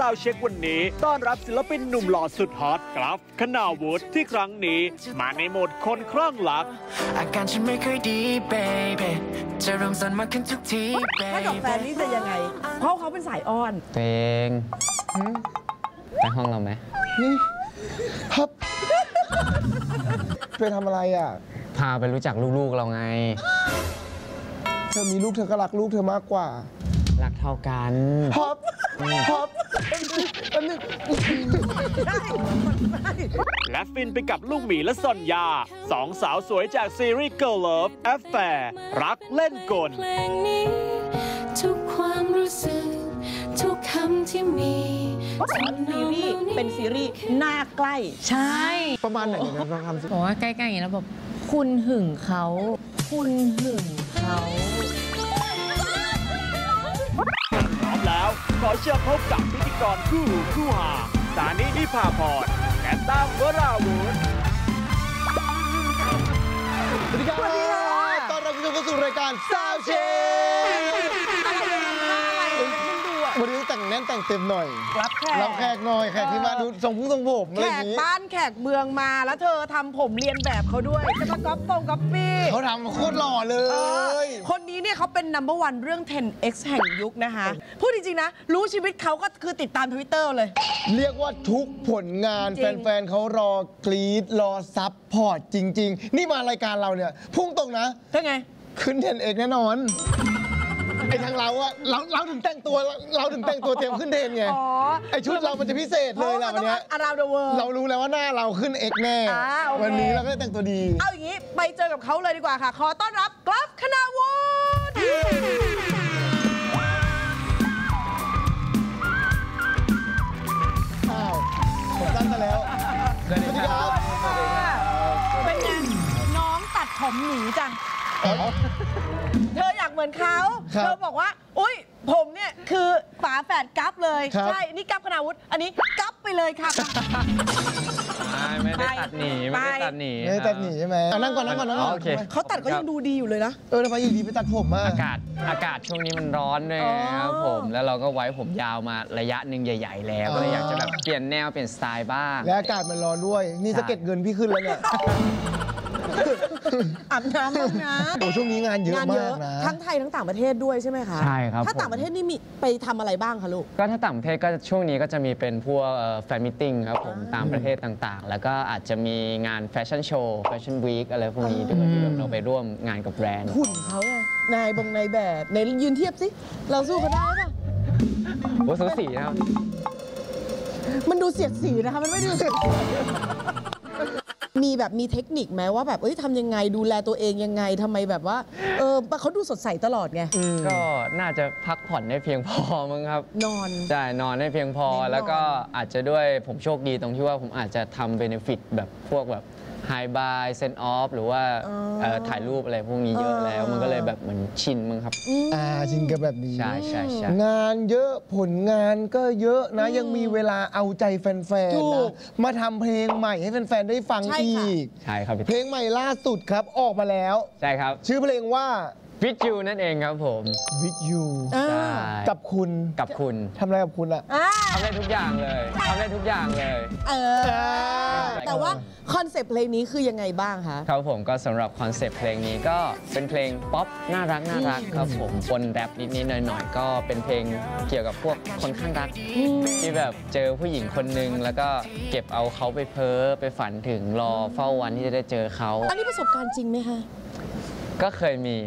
าวเช็ควันนี้ต้อนรับศิลปินหนุ่มหล่อสุดฮอตกราฟคณาวุฒิที่ครั้งนี้มาในโหมดคนคลั่งรักอาการฉันไม่เคยดี baby จะเริ่มสั่นมากขึ้นทุกทีถ้ากับแฟนนี่จะยังไงเพราะเขาเป็นสายอ้อนตัวเองไปห้องเราไหมครับไปทำอะไรอ่ะพาไปรู้จักลูกๆเราไงเธอมีลูกเธอก็รักลูกเธอมากกว่ารักเท่ากันครับและฟินไปกับลูกหมีและซอนยาสองสาวสวยจากซีรีส์ Girl Love Affair รักเล่นกลทุกความรู้สึกทุกคำที่มีซีรีส์เป็นซีรีส์หน้าใกล้ใช่ประมาณไหนนะลองทำสิบอกว่าใกล้ๆอย่างนี้แล้วแบบคุณหึงเขาคุณหึงเขาพร้อมแล้วขอเชิญพบกับพิธีกรคู่หูคู่หาสานินิพาพรและตั้มวราวุฒิสวัสดีครับตอนรับผู้ชมเข้าสู่รายการสาวเชวันนี้แต่งแน่นแต่งเต็มหน่อยรับแขกหน่อยแขกที่มาดูทรงผมอะไรอย่างนี้แขกบ้านแขกเมืองมาแล้วเธอทำผมเรียนแบบเขาด้วยจะมาก๊อปปี้เขาทำโคตรหล่อเลยคนนี้เนี่ยเขาเป็น number one เรื่อง 10x แห่งยุคนะคะพูดจริงๆนะรู้ชีวิตเขาก็คือติดตาม Twitter เลยเรียกว่าทุกผลงานแฟนๆเขารอกรี๊ดรอซับพอร์ตจริงๆนี่มารายการเราเนี่ยพุ่งตรงนะใช่ไงขึ้น 10x แน่นอนไอ้ทางเราอะเราถึงแต่งตัวเตรียมขึ้นเทรนไงไอ้ชุดเรามันจะพิเศษเลยล่ะวันนี้เรารู้แล้วว่าหน้าเราขึ้น X แน่วันนี้เราก็แต่งตัวดีเอาอย่างนี้ไปเจอกับเขาเลยดีกว่าค่ะขอต้อนรับกราฟคณาวุฒิอ้าวผมตั้งมาแล้วสวัสดีครับเป็นไงน้องตัดผมหนีจังเธออยากเหมือนเขาเธอบอกว่าอุ้ยผมเนี่ยคือฝาแฝดกั๊บเลยใช่นี่กั๊บคณาวุฒิอันนี้กั๊บไปเลยค่ะไม่ได้ตัดหนีไม่ได้ตัดหนีใช่ไหมนั่งก่อนโอเคเขาตัดก็ยังดูดีอยู่เลยนะทำไมอยู่ดีไปตัดผมมาอากาศช่วงนี้มันร้อนด้วยครับผมแล้วเราก็ไว้ผมยาวมาระยะหนึ่งใหญ่ๆแล้วก็เลยอยากจะแบบเปลี่ยนแนวเปลี่ยนสไตล์บ้างและอากาศมันร้อนด้วยนี่สะเก็ดเงินพี่ขึ้นแล้วเนี่ยอาบน้ำบ้างนะโอ้ช่วงนี้งานเยอะมากนะทั้งไทยทั้งต่างประเทศด้วยใช่ไหมคะใช่ครับถ้าต่างประเทศนี่มีไปทำอะไรบ้างคะลูกก็ถ้าต่างประเทศก็ช่วงนี้ก็จะมีเป็นพวกแฟนมิทติ้งครับผมตามประเทศต่างๆแล้วก็อาจจะมีงานแฟชั่นโชว์แฟชั่นวีคอะไรพวกนี้ด้วยที่เราไปร่วมงานกับแบรนด์หุ่นเขาไงนายแบบในยืนเทียบสิเราสู้เขาได้ป่ะโอ้สูสีนะครับมันดูเสียดสีนะคะมันไม่ดูมีเทคนิคไหมว่าแบบทำยังไงดูแลตัวเองยังไงทำไมแบบว่าเขาดูสดใสตลอดไงก็น่าจะพักผ่อนได้เพียงพอมั้งครับนอนใช่นอนได้เพียงพอแล้วก็อาจจะด้วยผมโชคดีตรงที่ว่าผมอาจจะทำเบเนฟิตแบบพวกแบบไฮบายเซนออฟหรือว่าถ่ายรูปอะไรพวกนี้เยอะแล้วมันก็เลยแบบเหมือนชินมั้งครับชินกับแบบนี้ใช่งานเยอะผลงานก็เยอะนะยังมีเวลาเอาใจแฟนๆนะมาทำเพลงใหม่ให้แฟนๆได้ฟังอีกใช่ครับเพลงใหม่ล่าสุดครับออกมาแล้วใช่ครับชื่อเพลงว่า With You นั่นเองครับผม With You กับคุณทำอะไรกับคุณอะทำได้ทุกอย่างเลยแต่ว่าคอนเซปต์เพลงนี้คือยังไงบ้างคะครับผมก็สำหรับคอนเซปต์เพลงนี้ก็เป็นเพลงป๊อปน่ารักครับผมปนแรปนิดๆหน่อยๆก็เป็นเพลงเกี่ยวกับพวกคนข้างรักที่แบบเจอผู้หญิงคนนึงแล้วก็เก็บเอาเขาไปเพ้อไปฝันถึงรอเฝ้าวันที่จะได้เจอเขาอันนี้ประสบการณ์จริงไหมคะก็เคยมี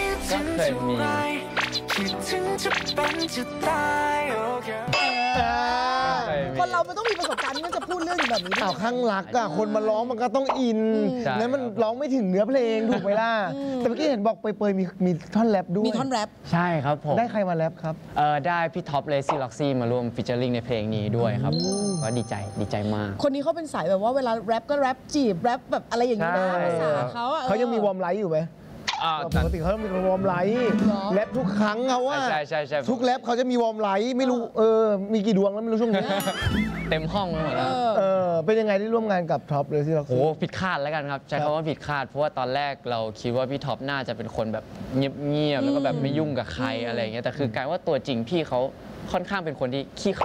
คนเรามันต้องมีประสบการณ์นี่มันจะพูดเรื่องแบบนี้ข่าวข้างรักอะคนมาร้องมันก็ต้องอินงั้นมันร้องไม่ถึงเนื้อเพลงถูกไหมล่ะแต่เมื่อกี้เห็นบอกเปยมีท่อนแรปด้วยมีท่อนแรปใช่ครับผมได้ใครมาแรปครับได้พี่ท็อปเลซี่ล็อกซี่มาร่วมฟีเจอริ่งในเพลงนี้ด้วยครับก็ดีใจมากคนนี้เขาเป็นสายแบบว่าเวลาแรปก็แรปจีบแรปแบบอะไรอย่างนี้นะภาษาเขายังมีวอร์มไลท์อยู่ไหมปกติเขาต้องมีวอร์มไลท์แรปทุกครั้งเขาว่าใช่ทุกแรปเขาจะมีวอร์มไลท์ไม่รู้มีกี่ดวงแล้วไม่รู้ช่วงนี้เต็มห้องหมดแล้วเป็นยังไงที่ร่วมงานกับท็อปเลยที่เราผิดคาดแล้วกันครับใช้คำว่าผิดคาดเพราะว่าตอนแรกเราคิดว่าพี่ท็อปน่าจะเป็นคนแบบเงียบๆแล้วก็แบบไม่ยุ่งกับใครอะไรอย่างเงี้ยแต่คือกลายว่าตัวจริงพี่เขาค่อนข้างเป็นคนที่ขี้เขิน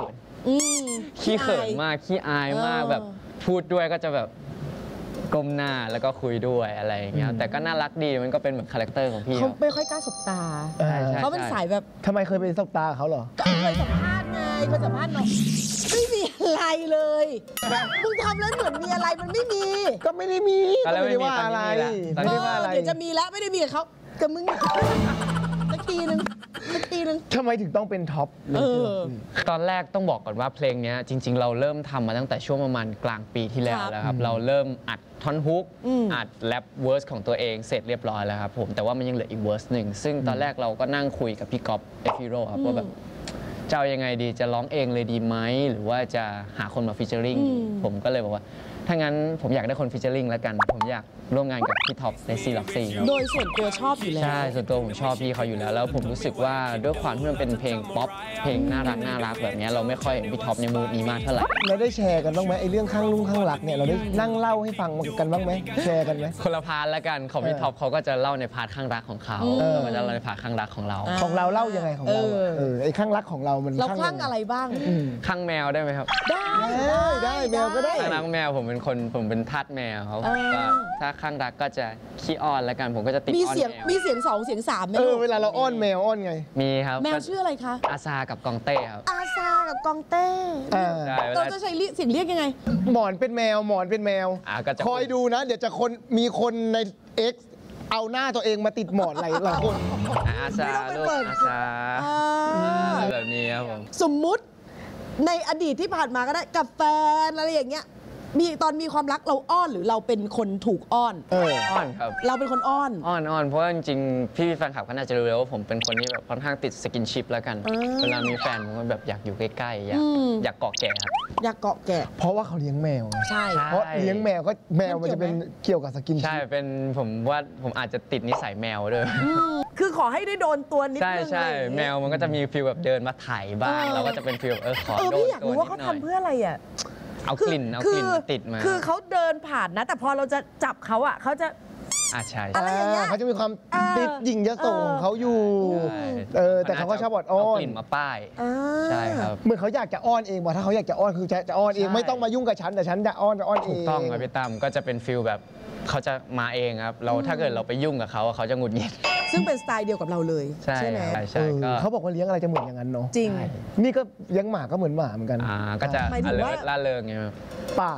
ขี้เขินมากขี้อายมากแบบพูดด้วยก็จะแบบก้มหน้าแล้วก็คุยด้วยอะไรอย่างเงี้ยแต่ก็น่ารักดีมันก็เป็นเหมือนคาแรคเตอร์ของพี่เขาไม่ค่อยกล้าสบตาใช่เขาเป็นสายแบบทำไมเคยไปสบตาเขาเหรอก็เคยสัมภาษณ์ไงเคยสัมภาษณ์น้องไม่มีอะไรเลยมึงทำแล้วเหมือนมีอะไรมันไม่มีก็ไม่ได้มีก็ไม่ได้ว่าอะไรไม่ได้ว่าอะไรเดี๋ยวจะมีแล้วไม่ได้มีกับเขากับมึงสักทีนึงทำไมถึงต้องเป็นท็อปเลยตอนแรกต้องบอกก่อนว่าเพลงนี้จริงๆเราเริ่มทำมาตั้งแต่ช่วงประมาณกลางปีที่แล้วแล้วครับเราเริ่มอัดท่อนฮุกอัดแรปเวอร์สของตัวเองเสร็จเรียบร้อยแล้วครับผมแต่ว่ามันยังเหลืออีกเวอร์สหนึ่งซึ่งตอนแรกเราก็นั่งคุยกับพี่ก๊อฟเอฟิโร่ครับว่าแบบจะเอายังไงดีจะร้องเองเลยดีไหมหรือว่าจะหาคนมาฟีเจอริงผมก็เลยบอกว่าถ้างั้นผมอยากได้คนฟีเจอริงแล้วกันผมอยากร่วมงานกับพี่ท็อปในซีล็อกซี่โดยส่วนตัวชอบอยู่แล้วใช่ส่วนตัวผมชอบพี่เขาอยู่แล้วแล้วผมรู้สึกว่าด้วยความที่มันเป็นเพลงป๊อปเพลงน่ารักแบบนี้เราไม่ค่อยเห็นพี่ท็อปในมูดนี้มากเท่าไหร่เราได้แชร์กันบ้างไหมไอ้เรื่องข้างลุงข้างรักเนี่ยเราได้นั่งเล่าให้ฟังกันบ้างไหมแชร์กันไหมคนละพาร์ทละกันของพี่ท็อปเขาก็จะเล่าในพาร์ทข้างรักของเขาเราจะเล่าในพาร์ทข้างรักของเราเล่ายังไงของเราไอ้ข้างรักของเรามันเราข้างอะไรบ้างข้างแมวได้ไหมครับได้แมวก็ได้ข้างรักแมวผมเป็นทาสแมวเขาถ้าข้างรักก็จะขี้อ้อนแล้วกันผมก็จะติดอ้อนแมวมีเสียง2เสียง3ไหมเวลาเราอ้อนแมวอ้อนไงมีครับแมวชื่ออะไรคะอาซากับกองเต้ครับอาซากับกองเต้เราจะใช้เสียงเรียกยังไงหมอนเป็นแมวคอยดูนะเดี๋ยวจะมีคนใน X เอาหน้าตัวเองมาติดหมอนหลายคนอาซาลูกอาซาแบบนี้ครับผมสมมุติในอดีตที่ผ่านมาก็ได้กับแฟนอะไรอย่างเงี้ยตอนมีความรักเราอ้อนหรือเราเป็นคนถูกอ้อนอ้อนครับเราเป็นคนอ้อนเพราะว่าจริงๆพี่แฟนคลับก็น่าจะรู้แล้วว่าผมเป็นคนที่แบบค่อนข้างติดสกินชิปแล้วกันเวลามีแฟนผมก็แบบอยากอยู่ใกล้ๆอยากเกาะแกะครับอยากเกาะแกะเพราะว่าเขาเลี้ยงแมวใช่เพราะเลี้ยงแมวก็แมวมันจะเป็นเกี่ยวกับสกินชิปใช่เป็นผมว่าผมอาจจะติดนิสัยแมวด้วยคือขอให้ได้โดนตัวนิดนึงใช่แมวมันก็จะมีฟีลแบบเดินมาถ่ายบ้างเราก็จะเป็นฟีลแบบขอโดนตัวนิดหน่อยพี่อยากรู้ว่าเขาทำเพื่ออะไรอ่ะเอากลิ่นมาติดมาคือเขาเดินผ่านนะแต่พอเราจะจับเขาอ่ะเขาจะใช่อะไรอย่างเงี้ยเขาจะมีความติดหญิงยโสของเขาอยู่แต่เขาก็ชอบอ้อนกลิ่นมาป้ายใช่ครับเหมือนเขาอยากจะอ้อนเองว่าถ้าเขาอยากจะอ้อนคือจะอ้อนเองไม่ต้องมายุ่งกับฉันแต่ฉันจะอ้อนเองถูกต้องครับพี่ตั้มก็จะเป็นฟีลแบบเขาจะมาเองครับเราถ้าเกิดเราไปยุ่งกับเขาเขาจะหงุดหงิดซึ่งเป็นสไตล์เดียวกับเราเลยใช่ไหมใช่เขาบอกว่าเลี้ยงอะไรจะเหมือนอย่างนั้นเนาะจริงนี่ก็เลี้ยงหมาก็เหมือนหมาเหมือนกันก็จะล่าเริงไงปาก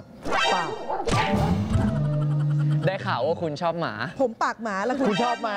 ได้ข่าวว่าคุณชอบหมาผมปากหมาแล้วคุณชอบไหม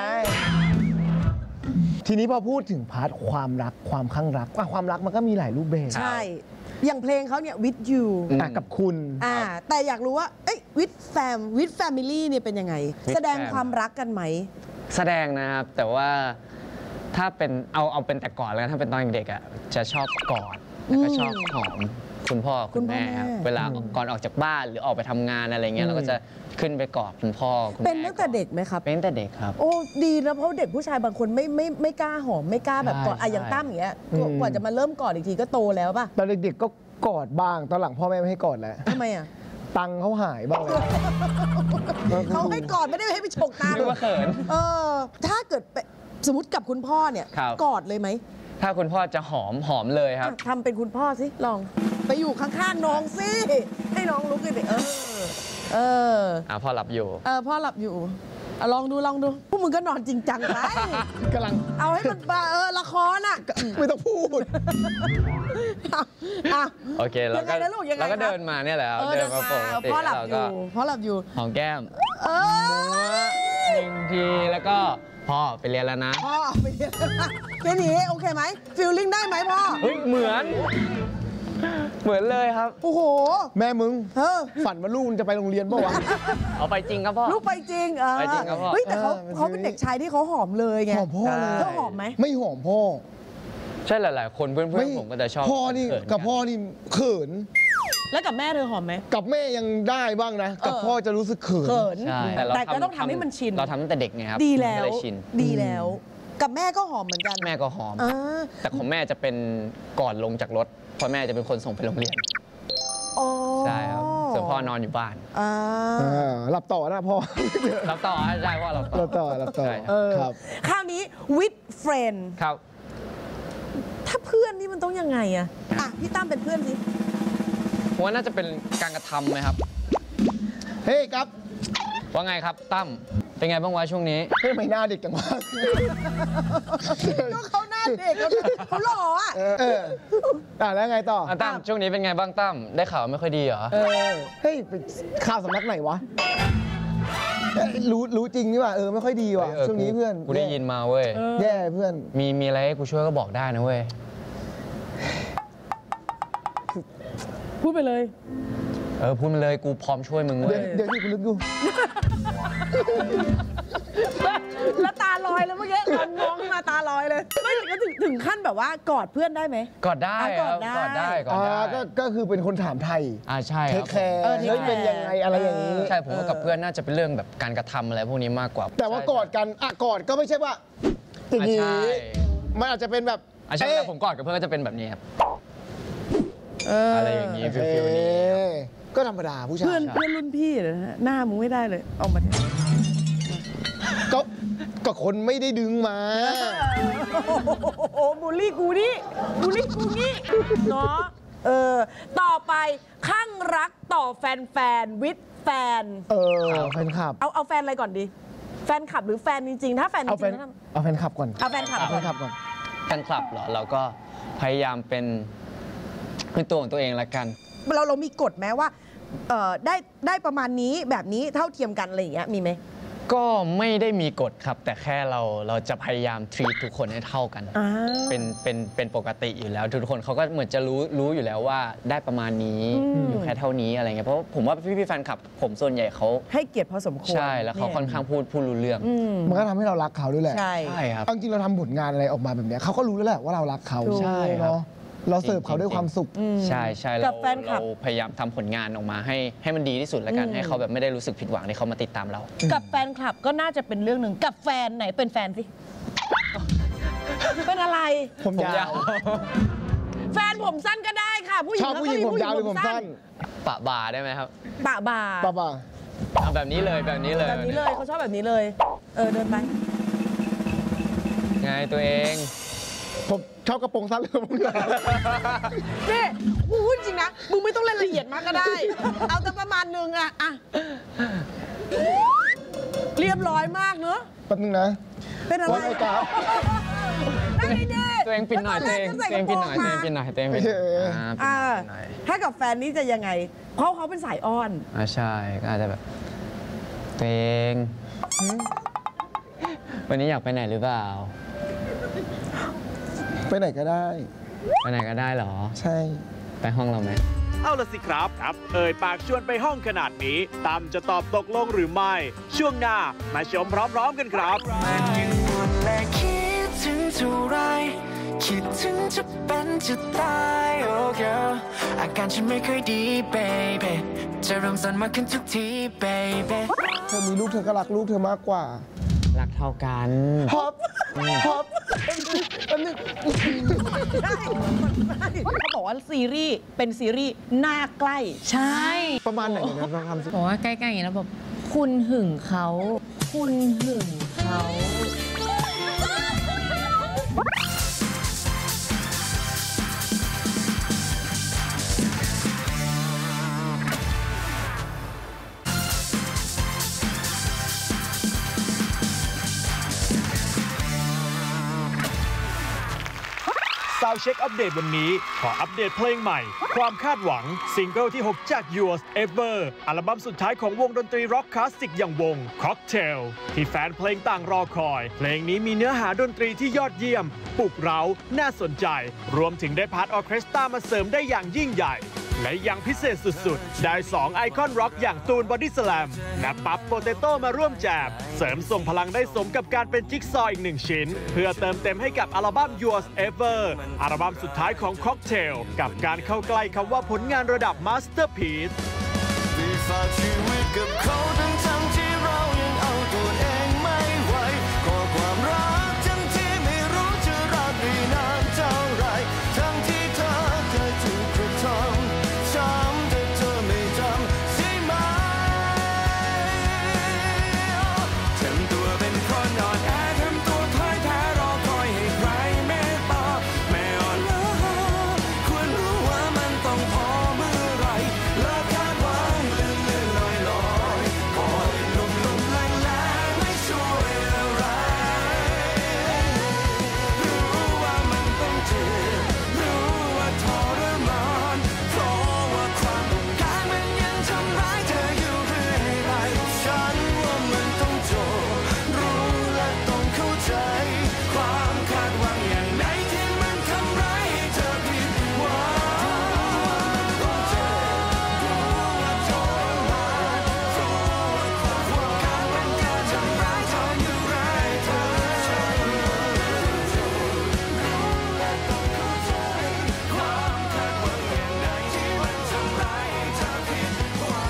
ทีนี้พอพูดถึงพาร์ทความรักความข้างรักความรักมันก็มีหลายรูปแบบใช่อย่างเพลงเขาเนี่ย with you กับคุณแต่อยากรู้ว่าwith family เนี่ยเป็นยังไงแสดงความรักกันไหมแสดงนะครับแต่ว่าถ้าเป็นเอาเป็นแต่ก่อนแล้วถ้าเป็นตอนเด็กอ่ะจะชอบกอดแล้วก็ชอบหอมคุณพ่อคุณแม่ครับเวลาก่อนออกจากบ้านหรือออกไปทำงานอะไรเงี้ยเราก็จะขึ้นไปกอดคุณพ่อคุณแม่เป็นตั้งแต่เด็กไหมครับเป็นตั้งแต่เด็กครับโอ้ดีนะเพราะเด็กผู้ชายบางคนไม่กล้าหอมไม่กล้าแบบกอดอย่างตั้มอย่างเงี้ยกว่าจะมาเริ่มกอดอีกทีก็โตแล้วป่ะตอนเด็กๆก็กอดบ้างตอนหลังพ่อแม่ไม่ให้กอดแล้วทำไมอ่ะตังเขาหายบ้างเลยเขาให้กอดไม่ได้ให้ไปฉกตังว่าเขินถ้าเกิดสมมติกับคุณพ่อเนี่ยกอดเลยไหมถ้าคุณพ่อจะหอมเลยครับทำเป็นคุณพ่อสิลองไปอยู่ข้างๆน้องสิให้น้องลุกเลยพ่อหลับอยู่พ่อหลับอยู่ลองดูพวกมึงก็นอนจริงจังไปกำลังเอาให้มันละครอ่ะไม่ต้องพูดโอเคแล้วก็เดินมาเนี่ยแหละเดินมาปกติพ่อหลับอยู่หอมแก้มหนึ่งทีแล้วก็พ่อไปเรียนแล้วนะพ่อไปเรียนแค่นี้โอเคไหมฟีลลิ่งได้ไหมพ่อเฮ้ยเหมือนเลยครับโอ้โหแม่มึงฝันว่าลูกจะไปโรงเรียนป่าววะเอาไปจริงครับพ่อลูกไปจริงไปจริงครับพ่อเฮ้ยแต่เขาเป็นเด็กชายที่เขาหอมเลยไงหอมพ่อเลยเขาหอมไหมไม่หอมพ่อใช่หลายๆคนเพื่อนๆผมก็จะชอบพ่อนี่กับพ่อนี่เขินแล้วกับแม่เธอหอมไหมกับแม่ยังได้บ้างนะกับพ่อจะรู้สึกเขินแต่ก็ต้องทำให้มันชินเราทำตั้งแต่เด็กไงครับดีแล้วกับแม่ก็หอมเหมือนกันแม่ก็หอมแต่ของแม่จะเป็นก่อนลงจากรถเพราะแม่จะเป็นคนส่งไปโรงเรียนใช่ครับส่วนพ่อนอนอยู่บ้านหลับต่อนะพ่อหลับต่อใช่พ่อหลับต่อครับคราวนี้ with friend ครับถ้าเพื่อนนี่มันต้องยังไงอะพี่ตั้มเป็นเพื่อนสิผมว่าน่าจะเป็นการกระทำไหมครับเฮ้ยครับว่าไงครับตั้มเป็นไงบ้างวะช่วงนี้เฮ้ยไม่หน้าเด็กจังวะก็เขาหน้าเด็กเขาหล่ออ่ะแล้วไงต่อตั้มช่วงนี้เป็นไงบ้างตั้มได้ข่าวไม่ค่อยดีเหรอเฮ้ยข่าวสำนักไหนวะรู้จริงนี่ว่าไม่ค่อยดีว่ะช่วงนี้เพื่อนกูได้ยินมาเว้ยแย่เพื่อนมีอะไรให้กูช่วยก็บอกได้นะเว้ยพูดไปเลยพูดมาเลยกูพร้อมช่วยมึงเว้ยเดี๋ยวที่กูนึกดูแล้วตาลอยเลยเมื่อกี้มองขึ้นมาตาลอยเลยไม่ถึงขั้นแบบว่ากอดเพื่อนได้ไหมกอดได้กอดได้ก็คือเป็นคนถามไทยใช่เทคแคร์เป็นยังไงอะไรอย่างนี้ใช่ผมว่ากับเพื่อนน่าจะเป็นเรื่องแบบการกระทำอะไรพวกนี้มากกว่าแต่ว่ากอดกันกอดก็ไม่ใช่ว่าอย่างนี้มันอาจจะเป็นแบบใช่แต่ผมกอดกับเพื่อนก็จะเป็นแบบนี้ครับอะไรอย่างนี้ฟิลนี้ก็ธรรมดาผู้ชายเพื่อนรุ่นพี่เลยนะหน้ามึงไม่ได้เลยเอามาก็คนไม่ได้ดึงมาโอ้บูลลี่กูนี่เนาะต่อไปข้างรักต่อแฟนวิดแฟนแฟนคลับเอาแฟนอะไรก่อนดีแฟนคลับหรือแฟนจริงๆถ้าแฟนจริงๆเอาแฟนคลับก่อนเอาแฟนคลับก่อนแฟนคลับเหรอเราก็พยายามเป็นตัวของตัวเองละกันเรามีกฎไหมว่าได้ประมาณนี้แบบนี้เท่าเทียมกันอะไรอย่างเงี้ยมีไหมก็ไม่ได้มีกฎครับแต่แค่เราจะพยายาม treat ทุกคนให้เท่ากันเป็นปกติอยู่แล้วทุกคนเขาก็เหมือนจะรู้อยู่แล้วว่าได้ประมาณนี้อยู่แค่เท่านี้อะไรเงี้ยเพราะผมว่าพี่แฟนคลับผมส่วนใหญ่เขาให้เกียรติพอสมควรใช่แล้วเขาค่อนข้างพูดรู้เรื่องมันก็ทำให้เรารักเขาด้วยแหละใช่ครับจริงเราทำผลงานอะไรออกมาแบบนี้เขาก็รู้แล้วแหละว่าเรารักเขาใช่ครับเราเสิร์ฟเขาด้วยความสุขใช่เราพยายามทำผลงานออกมาให้มันดีที่สุดแล้วกันให้เขาแบบไม่ได้รู้สึกผิดหวังที่เขามาติดตามเรากับแฟนคลับก็น่าจะเป็นเรื่องหนึ่งกับแฟนไหนเป็นแฟนสิเป็นอะไรผมยาวแฟนผมสั้นก็ได้ค่ะผู้หญิงชอบผู้หญิงผมยาวหรือผมสั้นปะบ่าได้ไหมครับปะบ่าเอาแบบนี้เลยเขาชอบแบบนี้เลยเดินไปไงตัวเองผมชอบกระโปรงสั้นหรือกระโปรงยาวนี่พูดจริงนะมึงไม่ต้องเล่นละเอียดมากก็ได้เอาแต่ประมาณนึงอะเรียบร้อยมากเนอะแป๊บนึงนะเป็นอะไรครับตัวเองปิดหน่อยตัวเองปิดหน่อยถ้ากับแฟนนี่จะยังไงเพราะเขาเป็นสายอ้อนใช่ก็อาจจะแบบตัวเองวันนี้อยากไปไหนหรือเปล่าไปไหนก็ได้เหรอใช่ไปห้องเราไหมเอาละสิครับปากชวนไปห้องขนาดนี้ตั้มจะตอบตกลงหรือไม่ช่วงหน้ามาชมพร้อมๆกันครับคิดถึงจะเป็นจะตายโอ้ girl อาการฉันไม่ค่อยดี baby จะเริ่มสั่นมากขึ้นทุกที baby เธอมีลูกเธอก็รักลูกเธอมากกว่ารักเท่ากันฮอปเขาบอกว่าซีรีส์เป็นซีรีส์หน้าใกล้ใช่ประมาณไหนนะลองทำสิบอกว่าใกล้ๆอย่างนี้แล้วแบบคุณหึงเขาซาวด์เช็คอัปเดตวันนี้ขออัปเดตเพลงใหม่ความคาดหวังซิงเกิลที่ 6 จาก Yours Ever อัลบั้มสุดท้ายของวงดนตรีร็อกคลาสสิกอย่างวง Cocktail ที่แฟนเพลงต่างรอคอยเพลงนี้มีเนื้อหาดนตรีที่ยอดเยี่ยมปลุกเร้าน่าสนใจรวมถึงได้พาร์ทออร์เคสตรามาเสริมได้อย่างยิ่งใหญ่และยังพิเศษสุดๆได้2ไอคอนร็อกอย่างตูนบอดี้สแลมและปั๊บโปเตโต้มาร่วมแจมเสริมส่งพลังได้สมกับการเป็นจิ๊กซอว์อีก1ชิ้นเพื่อเติมเต็มให้กับอัลบั้ม Yours Ever อัลบั้มสุดท้ายของ Cocktail กับการเข้าใกล้คำว่าผลงานระดับ Masterpiece ฝากชีวิตกับเขาทั้งที่เรายังเอาตัวเองไม่ไหวขอความรักทั้งที่ไม่รู้จะรักได้นานเท่าไรทั้งที่เธอเคยถูกกระทำช้ำแต่เธอไม่จำใช่ไหมทำตัวเป็นคนอ่อนแอทำตัวพ่ายแพ้รอคอยให้ใครเมตตาแม้อ่อน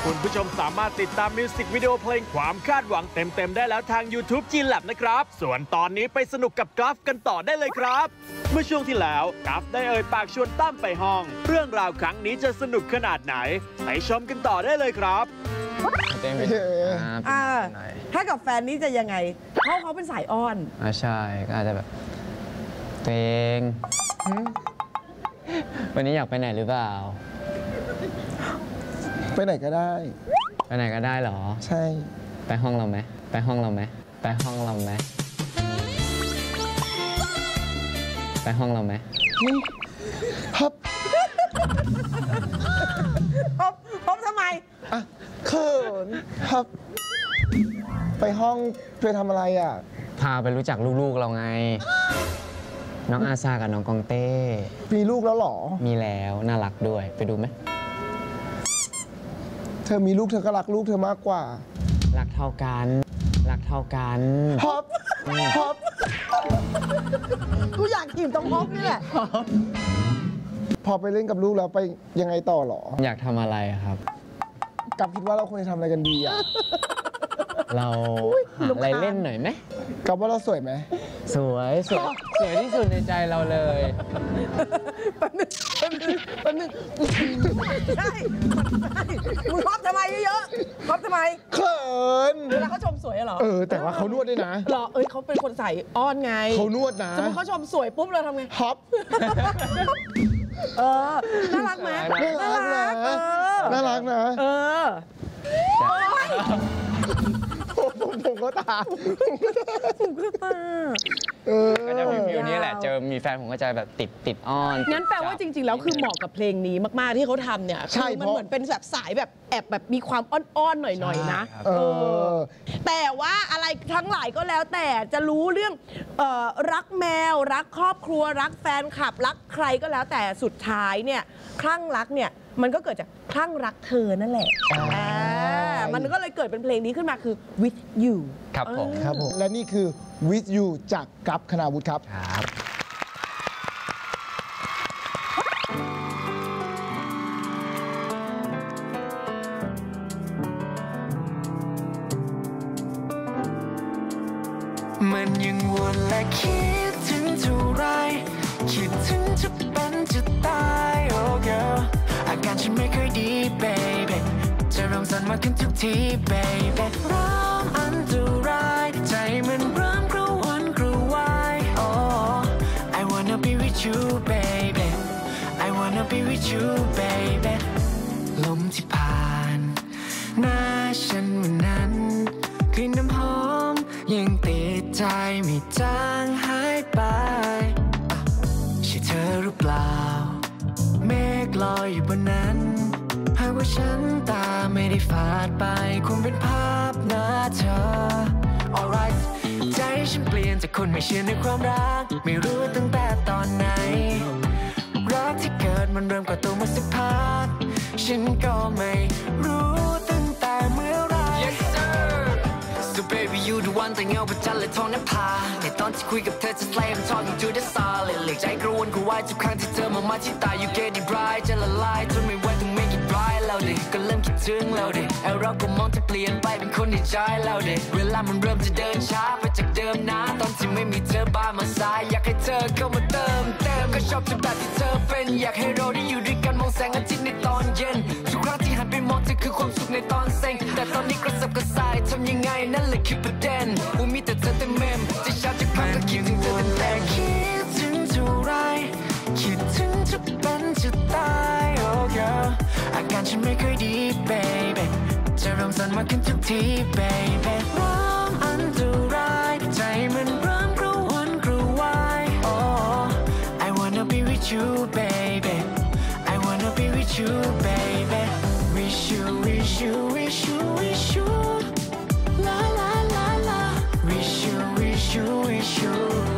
คุณผู้ชมสามารถติดตามมิวสิกวิดีโอเพลงความคาดหวังเต็มๆได้แล้วทาง YouTube GLab นะครับส่วนตอนนี้ไปสนุกกับกราฟกันต่อได้เลยครับเมื่อช่วงที่แล้วกราฟได้เอ่ยปากชวนตั้มไปห้องเรื่องราวครั้งนี้จะสนุกขนาดไหนไปชมกันต่อได้เลยครับถ้ากับแฟนนี้จะยังไงเขาเป็นสายอ้อนใช่ก็อาจจะแบบตัวเองวันนี้อยากไปไหนหรือเปล่าไปไหนก็ได้ไปไหนก็ได้เหรอใช่ไปห้องเราไหมไปห้องเราไหมไปห้องเราไหมไปห้องเราไหมครับพบทำไมเขินครับไปห้องไปทำอะไรอ่ะพาไปรู้จักลูกๆเราไงน้องอาซากับน้องกองเต้มีลูกแล้วหรอมีแล้วน่ารักด้วยไปดูไหมเธอมีลูกเธอก็รักลูกเธอมากกว่ารักเท่ากันรักเท่ากันฮอปกูอยากถีบตรงฮอปนี่แหละพอไปเล่นกับลูกแล้วไปยังไงต่อหรออยากทำอะไรครับกับคิดว่าเราควรจะทำอะไรกันดีอ่ะเราหาอะไรเล่นหน่อยไหมกับว่าเราสวยไหมสวยที่สุดในใจเราเลยแป๊บนึงใช่มึงฮอปทำไมเยอะๆฮอปทำไมเขินเวลาเขาชมสวยเหรอแต่ว่าเขานวดด้วยนะหรอเขาเป็นคนใส่อ้อนไงเขานวดนะสมมติเขาชมสวยปุ๊บเราทำไงฮอปน่ารักไหมน่ารักนะผมก็ตาก็จะมีฟิลนี้แหละเจอมีแฟนผมก็จะแบบติดอ้อนงั้นแปลว่าจริงๆแล้วคือเหมาะกับเพลงนี้มากๆที่เขาทำเนี่ยคือมันเหมือนเป็นแบบสายแบบแอบแบบมีความอ้อนๆหน่อยๆนะแต่ว่าอะไรทั้งหลายก็แล้วแต่จะรู้เรื่องรักแมวรักครอบครัวรักแฟนคลับรักใครก็แล้วแต่สุดท้ายเนี่ยคลั่งรักเนี่ยมันก็เกิดจากคลั่งรักเธอนั่นแหละมันก็เลยเกิดเป็นเพลงนี้ขึ้นมาคือ with you ครับผมและนี่คือ with you จากกัป คณาวุฒิครับมันยังวนและคิดถึงเท่าไรคิดถึงจะเป็นจะตายโอ้ girl อาการฉันไม่เคยดี baby จะเริ่มสั่นมากขึ้นทุกที baby เริ่มอันตรายใจมันเริ่มกระวนกระวาย oh I wanna be with you baby I wanna be with you baby ลมที่ผ่านหน้าฉันวันนั้นกลิ่นน้ำหอมยังติดใจไม่จางหายไปใช่เธอหรือเปล่าเมฆลอยอยู่บนนั้นหากว่าฉันตาไม่ได้ฝาดไปคงเป็นภาพหน้าเธอ alright ใจฉันเปลี่ยนจากคนไม่เชื่อในความรักไม่รู้ตั้งแต่ตอนไหนรักที่เกิดมันเริ่มก่อตัวมาสักพักฉันก็ไม่รู้ตั้งแต่เมื่อไร yes sir so baby you the one แต่เงาประจันเลยท้องน้ำพาในตอนที่คุยกับเธอ just like I'm talking to the solid เหล็กใจกระวนกระวายทุกครั้งที่เธอมาที่ตา you get it right จะละลายจนไม่ไหวต้อง make it right แล้วดิก็เริ่มคิดถึงแล้วดิไอเราก็มองที่เปลี่ยนไปเป็นคนในใจแล้วดิเวลามันเริ่มจะเดินช้าไปจากเดิมนะตอนที่ไม่มีเธอบ้านมาสายอยากให้เธอเข้ามาเติมก็ชอบจะแบบที่เธอเป็นอยากให้เราได้อยู่ด้วยกันมองแสงอาทิตย์ในตอนเย็นทุกครั้งที่หันไปมองเธอคือความสุขในตอนเซ็งแต่ตอนนี้กระสับกระส่ายทำยังไงนั่นแหละคือประเด็นว่ามีแต่เธอเต็มเมมจะเช้าจะค่ำก็คิดถึงเธอเต็มแต่คิดถึงเท่าไรคิดถึงจะเป็นจะตายโอ้ girl อาการฉันไม่เคยดี baby จะเริ่มสั่นมากขึ้นทุกที baby เริ่มอันตรายใจมันเริ่มกระวนกระวาย oh I wanna be with you baby I wanna be with you baby wish you wish you wish you wish you la la la la wish you wish you wish you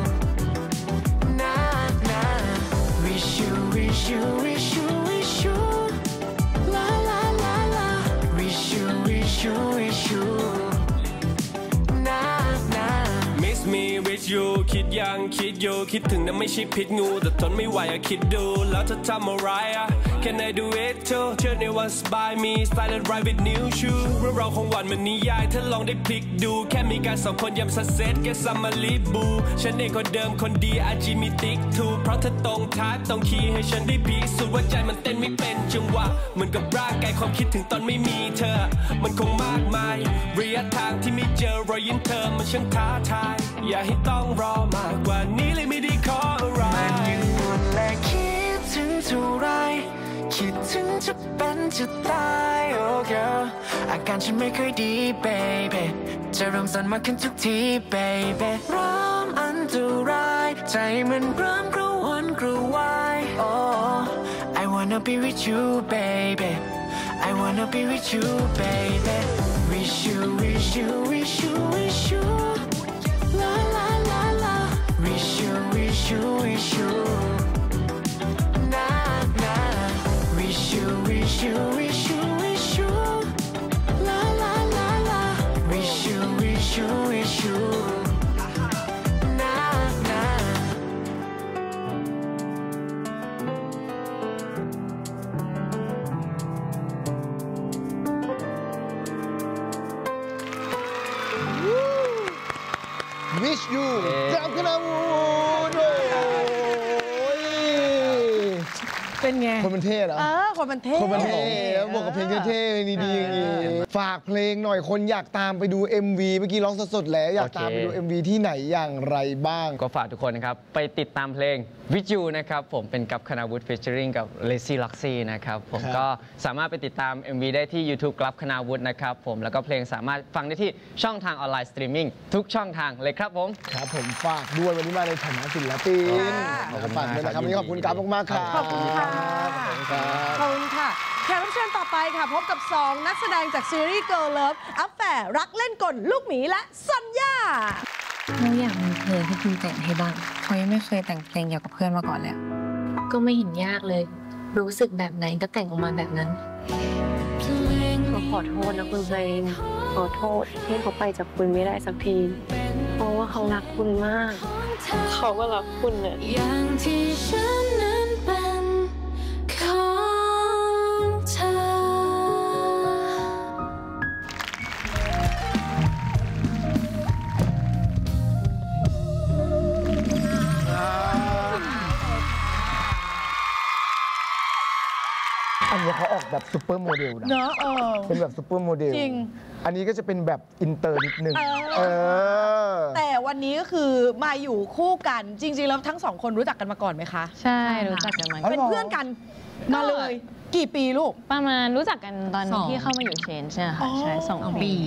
na na wish you wish you wish you wish you la la la la wish you wish you wish you na na miss me with you คิดยังคิดอยู่คิดถึงนั้นไม่ใช่พิษงูแต่ทนไม่ไหวอะคิดดูแล้วเธอทำอะไรอะ can I do it too เชื่อในวันสบายมี silent ride with new shoe เรื่องราวของวันมันนิยายถ้าลองได้พลิกดูแค่มีการสองคนยำซัสเซ็ตแกซัมมาลีบูฉันเองคนเดิมคนดีอาจีมีติ๊กทูเพราะเธอตรงท้ายต้องคีย์ให้ฉันได้พิสูจน์ว่าใจมันเต้นไม่เป็นจังหวะเหมือนกับร่างกายความคิดถึงตอนไม่มีเธอมันคงมากมายระยะทางที่ไม่เจอรอยยิ้มเธอมันช่างท้าทายอย่าให้ต้องรอมากกว่านี้เลยไม่ได้ขออะไรมันยังวุ่นและคิดถึงเท่าไรคิดถึงจะเป็นจะตาย oh girl อาการฉันไม่เคยดี baby จะเริ่มสั่นมากขึ้นทุกที baby เริ่มอันตรายใจมันเริ่มกระวนกระวาย oh I wanna be with you baby I wanna be with you baby wish you wish you wish you wish you la la la la wish you wish you wish you wish you, wish you, wish you, wish you, la la la la. Wish you, wish you, wish you, na na. วิชยูจำกันเอาเป็นไงคนมันเท่เหรอคนมันเท่คนมันเท่บวกกับเพลงเท่ๆดีๆฝากเพลงหน่อยคนอยากตามไปดู MV เมื่อกี้ร้องสดๆแล้วอยากตามไปดู MV ที่ไหนอย่างไรบ้างก็ฝากทุกคนนะครับไปติดตามเพลงวิจูนะครับผมเป็นกับคณาวุฒิ featuring กับ Lazy Luxy นะครับผมก็สามารถไปติดตาม MV ได้ที่ YouTube กับคณาวุฒินะครับผมแล้วก็เพลงสามารถฟังได้ที่ช่องทางออนไลน์สตรีมมิ่งทุกช่องทางเลยครับผมครับผมฝากด้วยวันนี้มาในฐานะศิลปินฝากด้วยนะครับวันนี้ขอบคุณกับมากๆครับขอบคุณค่ะขอบคุณค่ะแขกรับเชิญต่อไปค่ะพบกับ2นักแสดงจากซีรีส์ Girl Love อัปแฝดรักเล่นกลลูกหมีและสัญญาเราอยากมีเพลงให้คุณแต่งให้บ้างเขายังไม่เคยแต่งเพลงเกี่ยวกับเพื่อนมาก่อนเลยก็ไม่เห็นยากเลยรู้สึกแบบไหนก็แต่งออกมาแบบนั้นขอโทษนะคุณเพลงขอโทษที่เขาไปจากคุณไม่ได้สักทีเพราะว่าเขารักคุณมากเขาก็รักคุณเนี่ยอย่างที่ฉันนั้นเป็นของเธออันนี้เขาออกแบบซูเปอร์โมเดลนะเป็นแบบซูเปอร์โมเดลจริงอันนี้ก็จะเป็นแบบอินเตอร์นิดนึงแต่วันนี้ก็คือมาอยู่คู่กันจริงๆแล้วทั้ง2คนรู้จักกันมาก่อนไหมคะใช่รู้จักกันมาเป็นเพื่อนกันมาเลยกี่ปีลูกประมาณรู้จักกันตอนที่เข้ามาอยู่เชนใช่ค่ะใช่2 ปี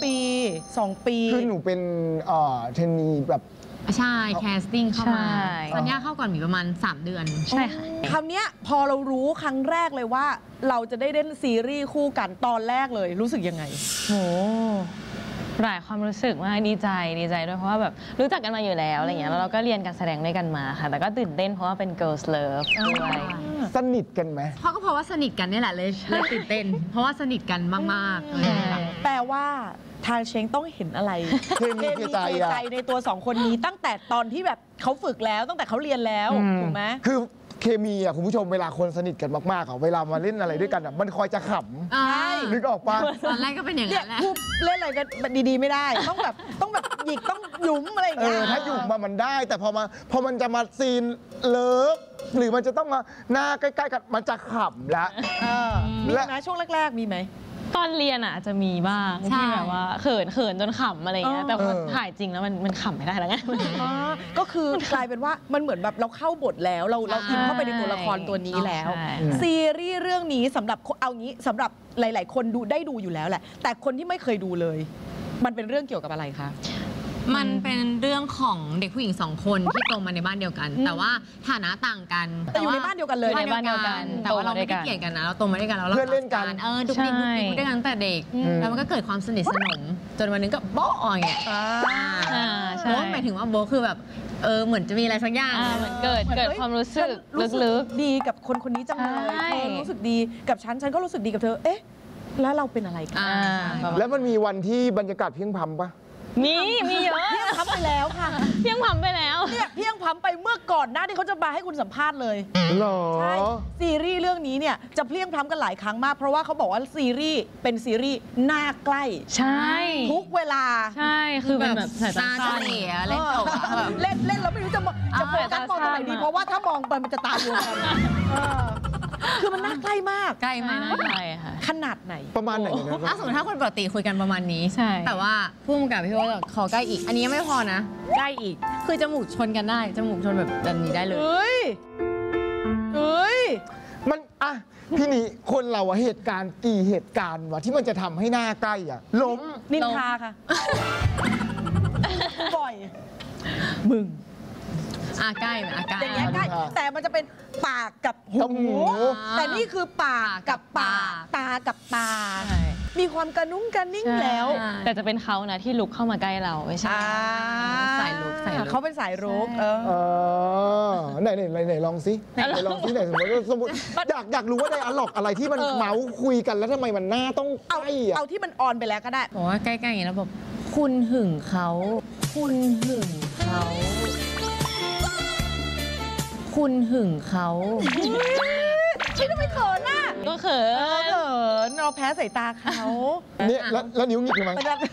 2 ปีคือหนูเป็นเทรนนีแบบใช่แคสติ้งเข้ามาสัญญาเข้าก่อนมีประมาณ3 เดือนใช่ค่ะคำนี้พอเรารู้ครั้งแรกเลยว่าเราจะได้เล่นซีรีส์คู่กันตอนแรกเลยรู้สึกยังไงโหหลายความรู้สึกมากดีใจด้วยเพราะว่าแบบรู้จักกันมาอยู่แล้วอะไรเงี้ยแล้วเราก็เรียนการแสดงด้วยกันมาค่ะแต่ก็ตื่นเต้นเพราะว่าเป็น Girls Love ด้วยสนิทกันไหมเพราะว่าสนิทกันนี่แหละเลยตื่นเต้นเพราะว่าสนิทกันมากๆเลยแปลว่าทางเชงต้องเห็นอะไรเคมีใจในตัว2 คนนี้ตั้งแต่ตอนที่แบบเขาฝึกแล้วตั้งแต่เขาเรียนแล้วถูกไหมคือเคมีอ่ะคุณผู้ชมเวลาคนสนิทกันมากๆอ่ะเวลามาเล่นอะไรด้วยกันอ่ะมันคอยจะขำนึกออกปะตอนแรกก็เป็นอย่างนั้นแหละเล่นอะไรกันดีๆไม่ได้ต้องแบบหยิกต้องหยุมอะไรอย่างเงี้ยถ้าหยุมมันได้แต่พอมันจะมาซีนเลิฟหรือมันจะต้องมาหน้าใกล้ๆกันมันจะขำแล้วมีไหมช่วงแรกๆมีไหมตอนเรียนอ่ะจะมีบ้างที่แบบว่าเขินจนขำอะไรเงี้ยแต่พอถ่ายจริงแล้วมันขำไม่ได้แล้วไงก็คือกลายเป็นว่ามันเหมือนแบบเราเข้าบทแล้วเราอินเข้าไปในตัวละครตัวนี้แล้วซีรีส์เรื่องนี้สำหรับเอางี้สำหรับหลายๆคนได้ดูอยู่แล้วแหละแต่คนที่ไม่เคยดูเลยมันเป็นเรื่องเกี่ยวกับอะไรคะมันเป็นเรื่องของเด็กผู้หญิง2 คนที่โตมาในบ้านเดียวกันแต่ว่าฐานะต่างกันแต่อยู่ในบ้านเดียวกันเลยในบ้านเดียวกันแต่ว่าเราไม่ได้เกลียดกันนะเราโตมาด้วยกันแล้วเราเล่นกันดุ๊กดิ๊กด้วยกันตั้งแต่เด็กแล้วมันก็เกิดความสนิทสนมจนวันนึงก็โบ๊ะอย่างเงี้ยโบ๊ะหมายถึงว่าโบ๊ะคือแบบเหมือนจะมีอะไรสักอย่างเหมือนเกิดความรู้สึกลึกๆดีกับคนนี้จังเลยเธอรู้สึกดีกับฉันก็รู้สึกดีกับเธอเอ๊ะแล้วเราเป็นอะไรกันแล้วมันมีวันที่บรรยากาศเพียงพำปะมีเยอะเพียงพัมไปแล้วค่ะเพียงพัมไปแล้วเนี่ยเพียงพัมไปเมื่อก่อนหน้าที่เขาจะมาให้คุณสัมภาษณ์เลยหรอใช่ซีรีส์เรื่องนี้เนี่ยจะเพลียงพล้ำกันหลายครั้งมากเพราะว่าเขาบอกว่าซีรีส์เป็นซีรีส์หน้าใกล้ใช่ทุกเวลาใช่คือเป็นแบบสายตาสั้นเล่นจบเล่นแล้วไม่รู้จะโฟกัสมองตรงไหนดีเพราะว่าถ้ามองไปมันจะตาบวมกันคือมันน่าใกล้มากใกล้มากใกล้ค่ะขนาดไหนประมาณไหนสมมติถ้าคนปกติคุยกันประมาณนี้ใช่แต่ว่าพุ่มกับพี่ว่าขอใกล้อีกอันนี้ยังไม่พอนะใกล้อีกคือจมูกชนกันได้จมูกชนแบบนี้ได้เลยเฮ้ยมันอ่ะพี่นี่คนเราอะเหตุการณ์กี่เหตุการณ์วะที่มันจะทำให้หน้าใกล้อะล้มนินทาค่ะบ่อยมึงใกล้อย่างเงี้ยใกล้แต่มันจะเป็นปากกับหูแต่นี่คือปากกับปากตากับตามีความกระนุ้งกระนิ่งแล้วแต่จะเป็นเขานะที่ลุกเข้ามาใกล้เราไม่ใช่สายลุกเขาเป็นสายลุกไหนลองสิลองสิไหนสมมติอยากรู้ว่าไดอะล็อกอะไรที่มันเมาส์คุยกันแล้วทำไมมันหน้าต้องใกล้เอาที่มันออนไปแล้วก็ได้บอกว่าใกล้ๆอย่างนี้แล้วแบบคุณหึงเขาคุณหึงเขาคุณหึงเขาฉันทำไมเขินน่ะก็เขินเราแพ้สายตาเขาเนี่ยแล้วนิ้วหงิกทำไม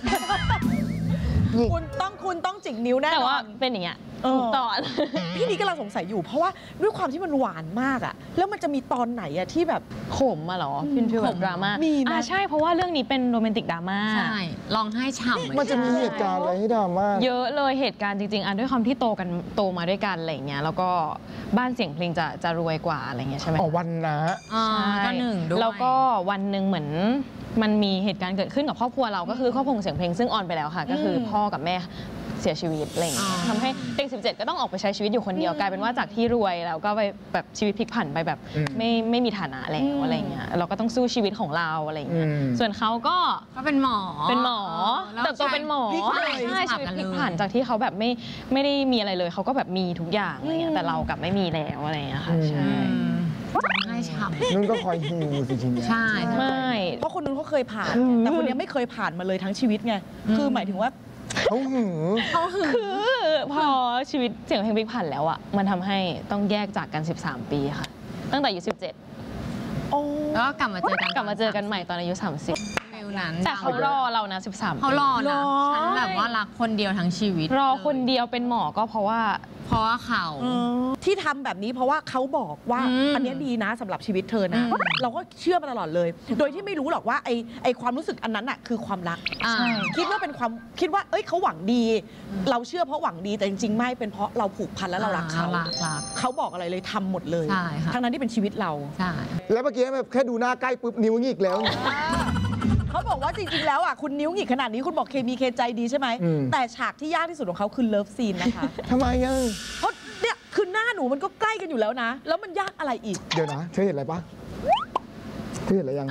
คุณต้องจิกนิ้วแน่นอนแต่ว่าเป็นอย่างเงี้ยตอนพี่นี่กำลังสงสัยอยู่เพราะว่าด้วยความที่มันหวานมากอะแล้วมันจะมีตอนไหนอะที่แบบขมมาหรอเป็นฟีลแบบดราม่ามีนะใช่เพราะว่าเรื่องนี้เป็นโรแมนติกดราม่าใช่ลองให้ฉ่ำมันจะมีเหตุการณ์อะไรให้ดราม่าเยอะเลยเหตุการณ์จริงๆด้วยความที่โตมาด้วยกันอะไรเงี้ยแล้วก็บ้านเสียงเพลงจะรวยกว่าอะไรเงี้ยใช่ไหมวันนะก็หนึ่งด้วยแล้วก็วันหนึ่งเหมือนมันมีเหตุการณ์เกิดขึ้นกับครอบครัวเราก็คือครอบครัวเสียงเพลงซึ่งออนไปแล้วค่ะก็คือพ่อกับแม่เสียชีวิตอะไรอย่างเงี้ยทำให้เด็ก17ก็ต้องออกไปใช้ชีวิตอยู่คนเดียวกลายเป็นว่าจากที่รวยแล้วก็ไปแบบชีวิตพลิกผันไปแบบไม่มีฐานะแล้วอะไรเงี้ยเราก็ต้องสู้ชีวิตของเราอะไรเงี้ยส่วนเขาก็เป็นหมอเติบโตเป็นหมอใช่ชีวิตพลิกผันจากที่เขาแบบไม่ได้มีอะไรเลยเขาก็แบบมีทุกอย่างอะไรเงี้ยแต่เรากลับไม่มีแล้วอะไรเงี้ยค่ะใช่ให้ฉ่ำนุ่นก็คอยฮิวสิทีนี้ใช่ไม่เพราะคนนึงเขาเคยผ่านแต่คนนี้ไม่เคยผ่านมาเลยทั้งชีวิตไงคือหมายถึงว่าเขาหือคือพอชีวิตเสียงเพลงพลิกผันแล้วอ่ะมันทำให้ต้องแยกจากกัน13 ปีค่ะตั้งแต่อายุ17 แล้วก็กลับมาเจอกันใหม่ตอนอายุ30 ฟิลนั้นแต่เขารอเรานะ13 เขารอนะฉันแบบว่ารักคนเดียวทั้งชีวิตรอคนเดียวเป็นหมอก็เพราะว่าเขาที่ทำแบบนี้เพราะว่าเขาบอกว่าอันนี้ดีนะสำหรับชีวิตเธอนะเราก็เชื่อมาตลอดเลยโดยที่ไม่รู้หรอกว่าไอความรู้สึกอันนั้นอ่ะคือความรักคิดว่าเป็นความคิดว่าเขาหวังดีเราเชื่อเพราะหวังดีแต่จริงๆไม่เป็นเพราะเราผูกพันแล้วเรารักเขาบอกอะไรเลยทำหมดเลยทั้งนั้นที่เป็นชีวิตเราแล้วเมื่อกี้แบบแค่ดูหน้าใกล้ปุ๊บนิ้วหงิกแล้วเขาบอกว่าจริงๆแล้วอ่ะคุณนิ้วหงิกขนาดนี้คุณบอกเคมีเคใจดีใช่ไหมแต่ฉากที่ยากที่สุดของเขาคือเลิฟซีนนะคะทำไมอ่ะเพราะเนี่ยคือหน้าหนูมันก็ใกล้กันอยู่แล้วนะแล้วมันยากอะไรอีกเดี๋ยวนะเธอเห็นอะไรปะเธอเห็นอะไรยัง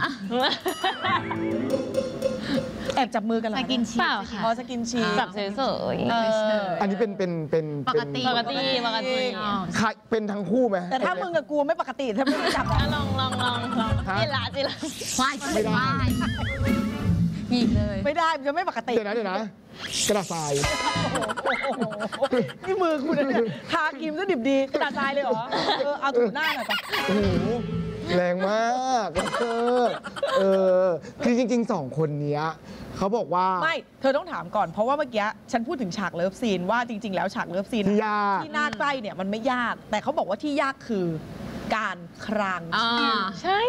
แอบจับมือกันเหรอสกินชีสสกินชีจับเฉยๆอันนี้เป็นปกติใครเป็นทั้งคู่ไหมแต่ถ้ามึงกับกูไม่ปกติถ้ามึงจับลองจิละไม่ได้อีกเลยไม่ได้มันจะไม่ปกติเดี๋ยวนะกระดาษทรายนี่มือคุณเนี่ยทาครีมซะดิบดีกระดาษทรายเลยเหรอเอาถูหน้าหน่อยปะโอ้โหแรงมากคือจริงๆ2 คนนี้เขาบอกว่าไม่เธอต้องถามก่อนเพราะว่าเมื่อกี้ฉันพูดถึงฉากเลิฟซีนว่าจริงๆแล้วฉากเลิฟซีนที่หน้าใกล้เนี่ยมันไม่ยากแต่เขาบอกว่าที่ยากคือการครางใช่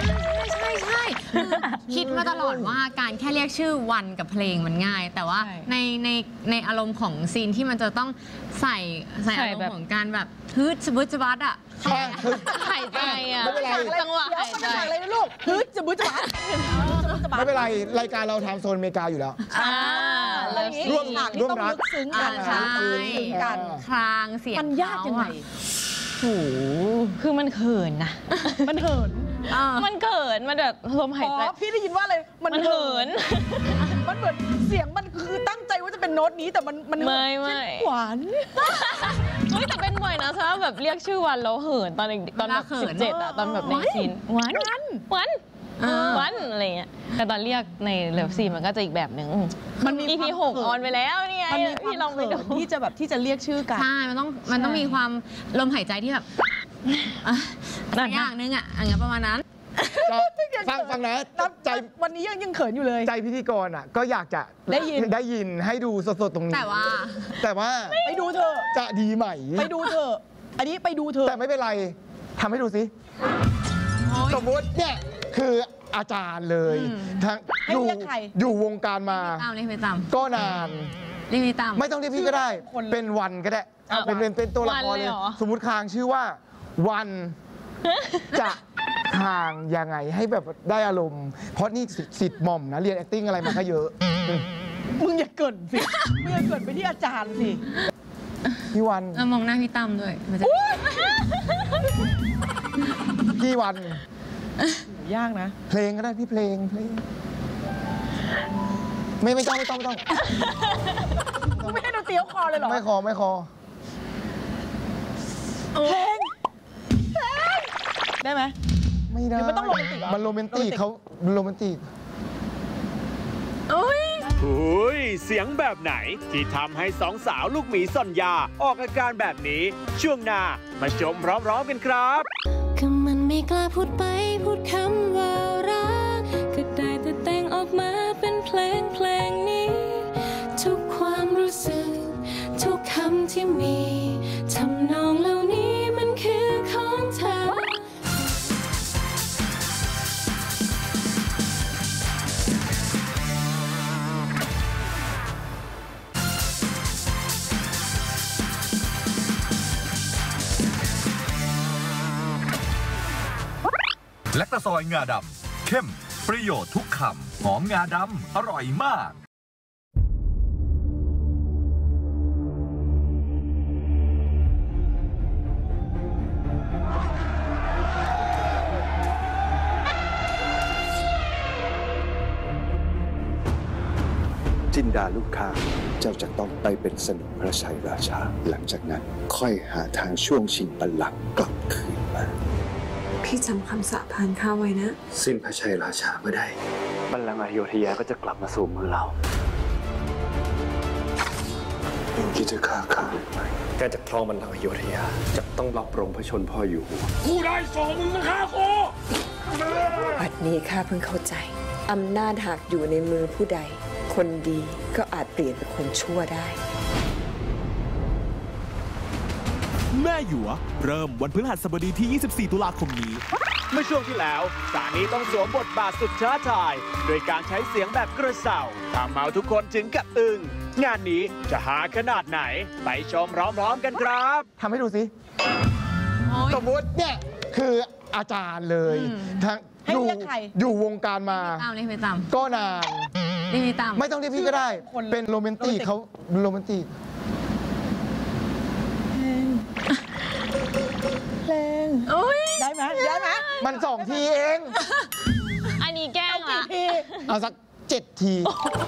คิดมาตลอดว่าการแค่เรียกชื่อวันกับเพลงมันง่ายแต่ว่าในอารมณ์ของซีนที่มันจะต้องใส่อารมณ์ของการแบบฮึดจะบึ้จะบัดอ่ะหายใจอ่ะจังหวะหายใจอะไรนะลูกฮึดจะบึ้จะบัดไม่เป็นไรรายการเราทำโซนอเมริกาอยู่แล้วร่วมรักซึ้งกันครางเสียงมันยากยังไงโอ้คือมันเขินนะมันเขินมันแบบลมหายใจพี่ได้ยินว่าอะไรมันเขินมันเหมือนเสียงมันคือตั้งใจว่าจะเป็นโน้ตนี้แต่มันไม่หวานแต่เป็นบ่อยนะซะแบบเรียกชื่อวันแล้วเหินตอนแบบ17อ่ะตอนแบบในซีนหวานวันอะไรเงี้ยแต่ตอนเรียกในเลิฟซีมันก็จะอีกแบบหนึ่งมันมี EP 6 ออนไปแล้วนี่ไงพี่ลองไปดูที่จะเรียกชื่อกันใช่มันต้องมีความลมหายใจที่แบบอย่างนึงอย่างเงี้ยประมาณนั้นฟังนะใจวันนี้ยังเขินอยู่เลยใจพิธีกรก็อยากจะได้ยินให้ดูสดๆตรงนี้แต่ว่าไปดูเธอจะดีไหมไปดูเธออันนี้ไปดูเธอแต่ไม่เป็นไรทำให้ดูสิสมมติเนี่ยคืออาจารย์เลยทั้งอยู่วงการมาก็นานไม่ต้องเรียกพี่ก็ได้เป็นวันก็ได้เป็นตัวละครเลยสมมุติคางชื่อว่าวันจะทางยังไงให้แบบได้อารมณ์เพราะนี่สิทธิ์หม่อมนะเรียน acting อะไรมาก็เยอะมึงอย่าเกิดสิมึงอย่าเกิดไปที่อาจารย์สิพี่วันมองหน้าพี่ตั้มด้วยพี่วันยากนะเพลงก็ได้พี่เพลงไม่ต้องไม่ให้เราเตี้ยวคอเลยหรอไม่คอเพลงได้ไหมไม่ได้มันต้องโรแมนติกมันโรแมนติกเขาโรแมนติกเสียงแบบไหนที่ทำให้สองสาวลูกหมีซอนยาออกอาการแบบนี้ช่วงหน้ามาชมพร้อมๆกันครับก็มันไม่กล้าพูดไปพูดคำว่ารักก็ได้แต่แต่งออกมาเป็นเพลงนี้ทุกความรู้สึกทุกคำที่มีทำนองเหล่านี้มันคือของเธอแลคตาซอยงาดำเข้มประโยชน์ทุกคำหอมงาดำอร่อยมากจินดาลูกค้าเจ้าจะต้องไปเป็นสนิมพระชัยราชาหลังจากนั้นค่อยหาทางช่วงชิงบัลลังก์กลับคืนมาพี่จำคำสาปานข้าไว้นะสิ้นพระชัยราชาเมื่อใดบัลลังก์อโยธยาก็จะกลับมาสู่มือเราเองคิดจะฆ่าข้าหรือไม่การจะครองบัลลังก์อโยธยาจะต้องรับรองพระชนพ่ออยู่หัวกูได้ส่งมึงมาฆ่ากูบัดนี้ข้าเพิ่งเข้าใจอำนาจหากอยู่ในมือผู้ใดคนดีก็อาจเปลี่ยนเป็นคนชั่วได้แม่หยัวเริ่มวันพฤหัสบดีที่ 24 ตุลาคมนี้เมื่อช่วงที่แล้วสามีต้องสวมบทบาทสุดท้าทายโดยการใช้เสียงแบบกระเซาทำเอาทุกคนถึงกับอึ้งงานนี้จะหาขนาดไหนไปชมพร้อมๆกันครับทำให้ดูสิสมมติเนี่ยคืออาจารย์เลยทั้งอยู่วงการมาก็นานไม่ต้องเรียกพี่ก็ได้เป็นโรแมนติกเขาโรแมนติกเพลงได้ไหมมัน2 ทีเองอันนี้แกล้งละเอาสัก7 ที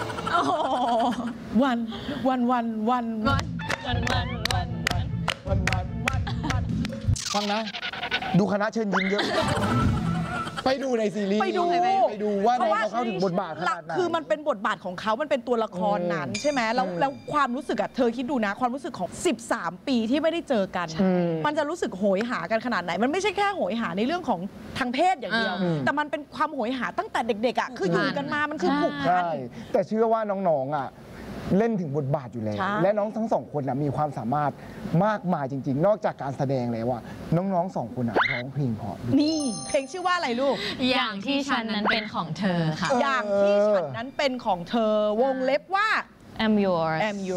ฟังนะดูคณะเชิญยิ้มเยอะไปดูในซีรีส์ไปดูว่าน้องเขาเข้าถึงบทบาทขนาดไหนคือมันเป็นบทบาทของเขามันเป็นตัวละครนั้นใช่ไหมแล้วความรู้สึกเธอคิดดูนะความรู้สึกของ13 ปีที่ไม่ได้เจอกันมันจะรู้สึกโหยหากันขนาดไหนมันไม่ใช่แค่โหยหาในเรื่องของทางเพศอย่างเดียวแต่มันเป็นความโหยหาตั้งแต่เด็กๆคืออยู่กันมามันคือผูกพันแต่เชื่อว่าน้องๆเล่นถึงบทบาทอยู่แล้วและน้องทั้ง2 คนมีความสามารถมากมายจริงๆนอกจากการแสดงแล้วว่าน้องๆ2 คนร้องเพลงเพราะนี่เพลงชื่อว่าอะไรลูกอย่างที่ฉันนั้นเป็นของเธอค่ะอย่างที่ฉันนั้นเป็นของเธอวงเล็บว่า I'm yours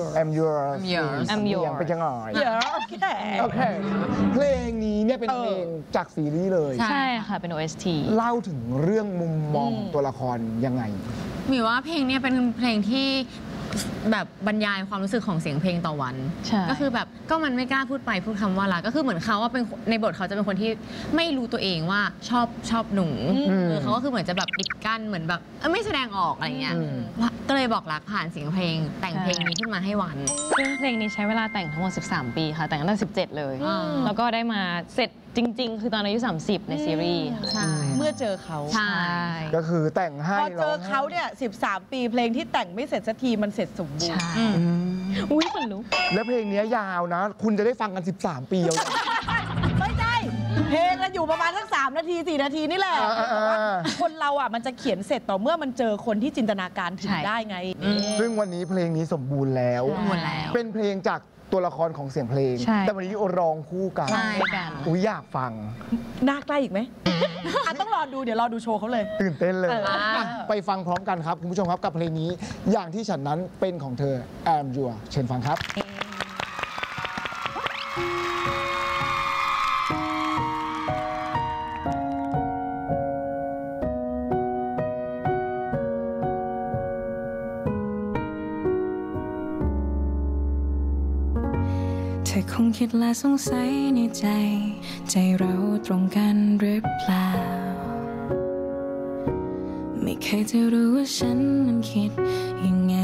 เป็นยังไงโอเคเพลงนี้เนี่ยเป็นเพลงจากซีรีส์เลยใช่ค่ะเป็น OST เล่าถึงเรื่องมุมมองตัวละครยังไงมีว่าเพลงนี้เป็นเพลงที่แบบบรรยายความรู้สึกของเสียงเพลงต่อวันก็คือแบบก็มันไม่กล้าพูดไปพูดคำว่ารักก็คือเหมือนเขาว่าเป็นในบทเขาจะเป็นคนที่ไม่รู้ตัวเองว่าชอบหนูเขาก็คือเหมือนจะแบบปิดกั้นเหมือนแบบไม่แสดงออกอะไรเงี้ยก็เลยบอกรักผ่านเสียงเพลงแต่งเพลงนี้ขึ้นมาให้วันซึ่งเพลงนี้ใช้เวลาแต่งทั้งหมด13 ปีค่ะแต่งตั้งแต่17เลยแล้วก็ได้มาเสร็จจริงๆ คือตอนอายุ 30 ในซีรีส์ใช่เมื่อเจอเขาใช่ก็คือแต่งให้พอเจอเขาเนี่ย13 ปีเพลงที่แต่งไม่เสร็จสักทีมันเสร็จสมบูรณ์อุ้ยคนลุกแล้วเพลงนี้ยาวนะ คุณจะได้ฟังกัน 13 ปีแล้วไม่ใช่เพลงอะอยู่ประมาณสัก3 นาที 4 นาทีนี่แหละแต่ว่าคนเราอ่ะมันจะเขียนเสร็จต่อเมื่อมันเจอคนที่จินตนาการถึงได้ไงซึ่งวันนี้เพลงนี้สมบูรณ์แล้ว เป็นเพลงจากตัวละครของเสียงเพลง แต่วันนี้ร้องคู่กันอุ้ยอยากฟังน่าใกล้อีกไหม ต้องรอดูเดี๋ยวรอดูโชว์เขาเลยตื่นเต้นเลยไปฟังพร้อมกันครับคุณผู้ชมครับกับเพลงนี้อย่างที่ฉันนั้นเป็นของเธอ I'm Yours เชิญฟังครับเธอคงคิดและสงสัยในใจเราตรงกันหรือเปล่าไม่เคยจะรู้ว่าฉันนั้นคิดยังไง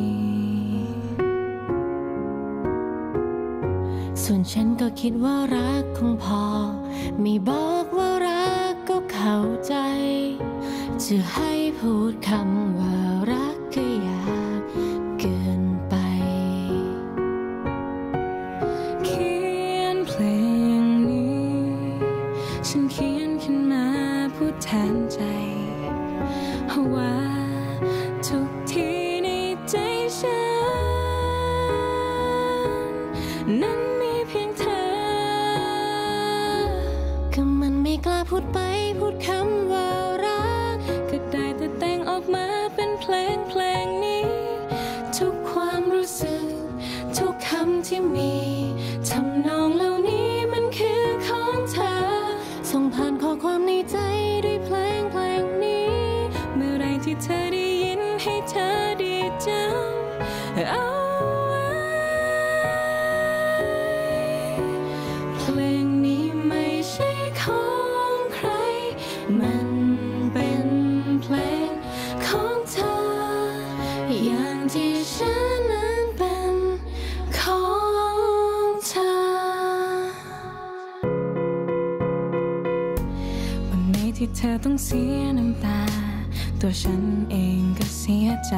ส่วนฉันก็คิดว่ารักคงพอไม่บอกว่ารักก็เข้าใจจะให้พูดคำว่ารักก็ยากเกินไปฉันเขียนขึ้นมาพูดแทนใจว่าทุกทีในใจฉันนั้นมีเพียงเธอก็มันไม่กล้าพูดไปพูดคำว่ารักก็ได้แต่แต่งออกมาเป็นเพลงนี้ทุกความรู้สึกทุกคำที่มีทำนองเหล่านี้มันคือของเธอส่งผ่านข้อความในใจด้วยเพลงนี้เมื่อไรที่เธอได้ยินให้เธอดีจำเอาไว้เพลงนี้ไม่ใช่ของใครมันเป็นเพลงของเธออย่างที่ฉันนั้นเป็นของเธอที่เธอต้องเสียน้ำตาตัวฉันเองก็เสียใจ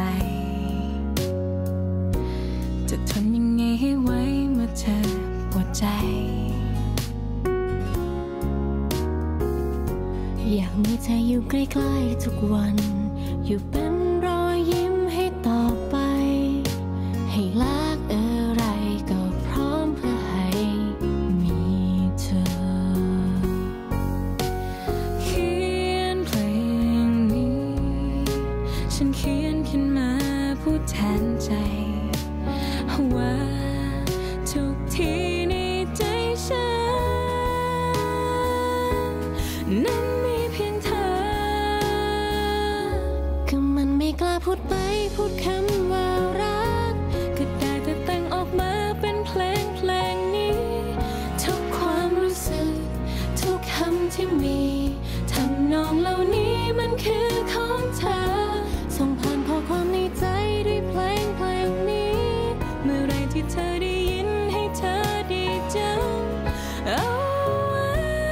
จะทนยังไงให้ไว้เมื่อเธอปวดใจอยากมีเธออยู่ใกล้ๆทุกวันอยู่เป็นรอยยิ้มให้ต่อไปให้รักอะไรก็พร้อมเพื่อให้มีเธอฉันเขียนขึ้นมาพูดแทนใจว่าทุกทีในใจฉันนั้นมีเพียงเธอก็มันไม่กล้าพูดไปพูดคำว่ารักก็ได้แต่แต่งออกมาเป็นเพลงนี้ทุกความรู้สึกทุกคำที่มีทำนองเหล่านี้มันคือของเธอส่งผ่านข้อความในใจด้วยเพลงนี้เมื่อไรที่เธอได้ยินให้เธอดีจำเอาไว้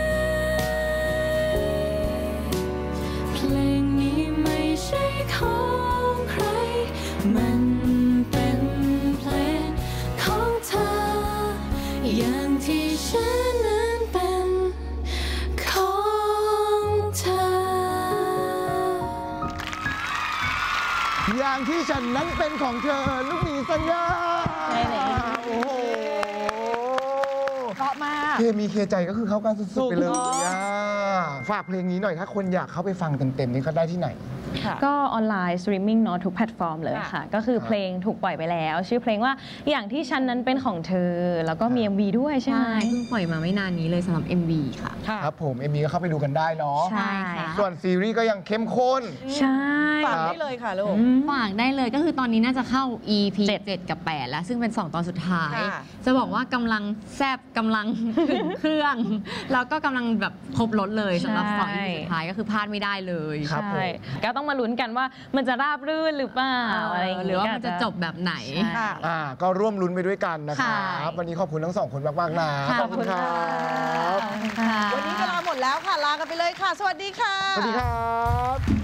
เพลงนี้ไม่ใช่ของใครมันเป็นเพลงของเธออย่างที่ฉันนั้นเป็นของเธออย่างที่ฉันนั้นเป็นของเธอลูกหมีสัญญาโอ้โหเพราะมากเคมีเคใจก็คือเข้ากันสุดๆไปเลยฝากเพลงนี้หน่อยถ้าคนอยากเข้าไปฟังเต็มๆนี่เขาได้ที่ไหนก็ออนไลน์สตรีมมิ่งเนาะทุกแพลตฟอร์มเลยค่ะก็คือเพลงถูกปล่อยไปแล้วชื่อเพลงว่าอย่างที่ฉันนั้นเป็นของเธอแล้วก็มี MV ด้วยใช่ไหมเพิ่งปล่อยมาไม่นานนี้เลยสำหรับ MV ค่ะครับผม MV ก็เข้าไปดูกันได้เนาะใช่ค่ะส่วนซีรีส์ก็ยังเข้มข้นใช่ฝากได้เลยค่ะลูกฝากได้เลยก็คือตอนนี้น่าจะเข้า EP 7 กับ 8 แล้วซึ่งเป็น2ตอนสุดท้ายจะบอกว่ากำลังแซ่บกำลังถึงเครื่องแล้วก็กำลังแบบครบรถเลยสำหรับ2 EP สุดท้ายก็คือพลาดไม่ได้เลยใช่ก็ต้องต้องมาลุ้นกันว่ามันจะราบรื่นหรือเปล่าอะไรอย่างเงี้ยหรือว่ามันจะจบแบบไหนก็ร่วมลุ้นไปด้วยกันนะครับวันนี้ขอบคุณทั้งสองคนมากๆนะขอบคุณครับวันนี้เวลาหมดแล้วค่ะลากันไปเลยค่ะสวัสดีค่ะสวัสดีครับ